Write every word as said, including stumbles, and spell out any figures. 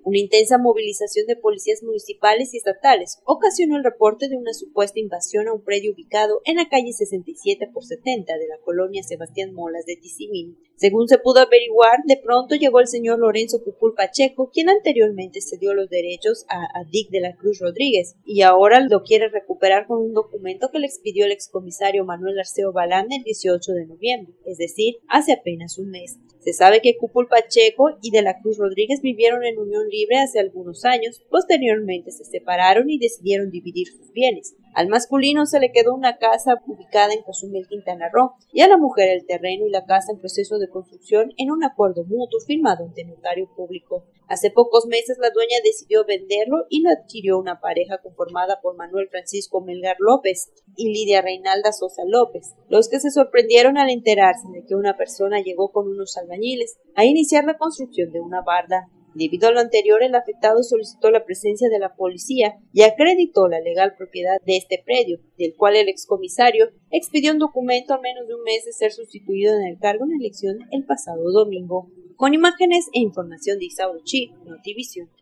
Una intensa movilización de policías municipales y estatales ocasionó el reporte de una supuesta invasión a un predio ubicado en la calle sesenta y siete por setenta de la colonia Sebastián Molas de Tizimín. Según se pudo averiguar, de pronto llegó el señor Lorenzo Cupul Pacheco, quien anteriormente cedió los derechos a Adic de la Cruz Rodríguez y ahora lo quiere recuperar con un documento que le expidió el excomisario Manuel Arceo Balán el dieciocho de noviembre, es decir, hace apenas un mes. Se sabe que Cupul Pacheco y de la Cruz Rodríguez vivieron en unión libre hace algunos años, posteriormente se separaron y decidieron dividir sus bienes. Al masculino se le quedó una casa ubicada en Cozumel, Quintana Roo, y a la mujer el terreno y la casa en proceso de construcción en un acuerdo mutuo firmado ante notario público. Hace pocos meses la dueña decidió venderlo y lo adquirió una pareja conformada por Manuel Francisco Melgar López y Lidia Reinalda Sosa López, los que se sorprendieron al enterarse de que una persona llegó con unos albañiles a iniciar la construcción de una barda. Debido a lo anterior, el afectado solicitó la presencia de la policía y acreditó la legal propiedad de este predio, del cual el excomisario expidió un documento a menos de un mes de ser sustituido en el cargo en elección el pasado domingo. Con imágenes e información de Isauro Chi, Notivisión.